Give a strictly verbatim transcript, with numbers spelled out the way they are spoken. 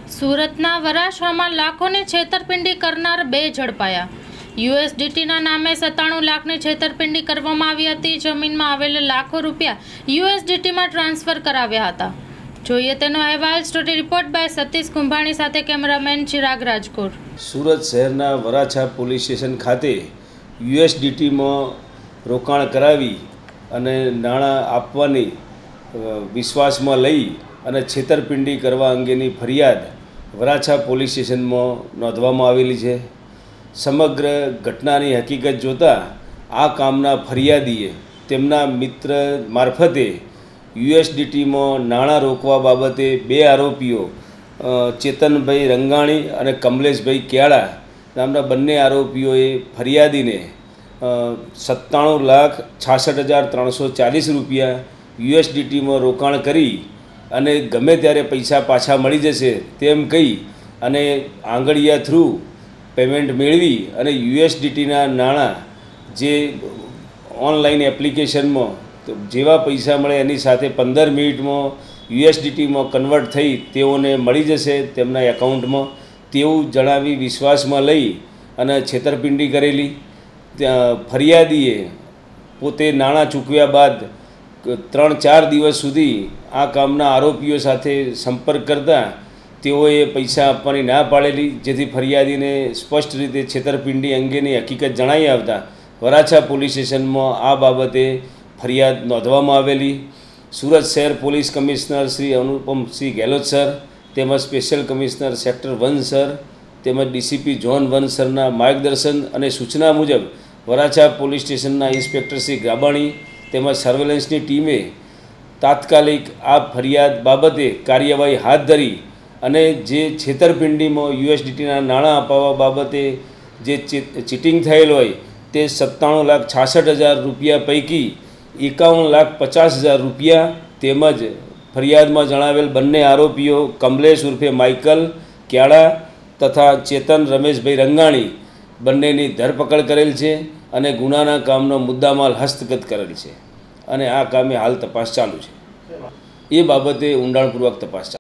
સુરતના વરાછામાં લાખોની છેતરપિંડી કરનાર બે ઝડપાયા। યુએસડીટીના નામે સત્તાણું લાખની છેતરપિંડી કરવામાં આવી હતી। જમીનમાં આવેલા લાખો રૂપિયા યુએસડીટીમાં ટ્રાન્સફર કરાવ્યા હતા। જોઈએ તેનો અહેવાલ। Story report by Satish Kumbhani સાથે કેમેરામેન ચિરાગ રાજકોર। સુરત શહેરના વરાછા પોલીસ સ્ટેશન ખાતે યુએસડીટીમાં રોકાણ કરાવી અને નાણાં આપવાની વિશ્વાસમાં લઈ અને છેતરપિંડી કરવા અંગેની ફરિયાદ વરાછા પોલીસ સ્ટેશનમાં નોંધવામાં આવેલી છે। સમગ્ર ઘટનાની હકીકત જોતાં આ કામના ફરિયાદીએ તેમના મિત્ર મારફતે યુએસડીટીમાં નાણાં રોકવા બાબતે બે આરોપીઓ ચેતનભાઈ રંગાણી અને કમલેશભાઈ ક્યાળા નામના બંને આરોપીઓએ ફરિયાદીને સત્તાણું લાખ છાસઠ હજાર ત્રણસો ચાલીસ રૂપિયા યુએસડીટીમાં રોકાણ કરી અને ગમે ત્યારે પૈસા પાછા મળી જશે તેમ કહી અને આંગળીયા થ્રુ પેમેન્ટ મેળવી અને યુએસડીટીના નાણાં જે ઓનલાઈન એપ્લિકેશનમાં જેવા પૈસા મળે એની સાથે પંદર મિનિટમાં યુએસડીટીમાં કન્વર્ટ થઈ તેઓને મળી જશે તેમના એકાઉન્ટમાં તેવું જણાવી વિશ્વાસમાં લઈ અને છેતરપિંડી કરેલી। ફરિયાદીએ પોતે નાણાં ચૂકવ્યા બાદ ત્રણ ચાર દિવસ સુધી આ કામના આરોપીઓ સાથે સંપર્ક કરતા તેઓએ પૈસા આપવાની ના પાડેલી, જેથી ફરિયાદીને સ્પષ્ટ રીતે છેતરપિંડી અંગેની હકીકત જણાઈ આવતા વરાછા પોલીસ સ્ટેશનમાં આ બાબતે ફરિયાદ નોંધવામાં આવેલી। સુરત શહેર police commissioner Shri Anupamsinh Gehlot sir તેમજ special commissioner sector one sir તેમજ ડીસીપી ઝોન વન સરના માર્ગદર્શન અને સૂચના મુજબ વરાછા પોલીસ સ્ટેશનના ઇન્સ્પેક્ટર શ્રી ગાબાણી તેમજ સર્વેલન્સની ટીમે તાત્કાલિક આ ફરિયાદ બાબતે કાર્યવાહી હાથ ધરી અને જે છેતરપિંડીમાં યુએસડીટીના નાણાં અપાવવા બાબતે જે ચીટિંગ થયેલ હોય તે સત્તાણું લાખ છાસઠ હજાર રૂપિયા પૈકી એકાવન લાખ પચાસ હજાર રૂપિયા તેમજ ફરિયાદમાં જણાવેલ બંને આરોપીઓ કમલેશ ઉર્ફે માઇકલ ક્યાળા તથા ચેતન રમેશભાઈ રંગાણી બંનેની ધરપકડ કરેલ છે અને ગુનાના કામનો મુદ્દામાલ હસ્તગત કરેલ છે અને આ કામે હાલ તપાસ ચાલુ છે। એ બાબતે ઊંડાણપૂર્વક તપાસ ચાલુ